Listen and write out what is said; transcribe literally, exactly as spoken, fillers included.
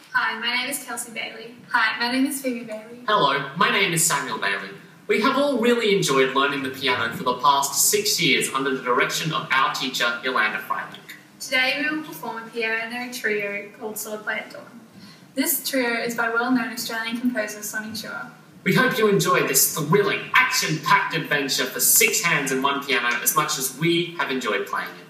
Hi, my name is Kelsey Bailey. Hi, my name is Phoebe Bailey. Hello, my name is Samuel Bailey. We have all really enjoyed learning the piano for the past six years under the direction of our teacher, Yolanda Freilich. Today we will perform a piano trio called Swordplay at Dawn. This trio is by well-known Australian composer Sonny Chua. We hope you enjoy this thrilling, action-packed adventure for six hands and one piano as much as we have enjoyed playing it.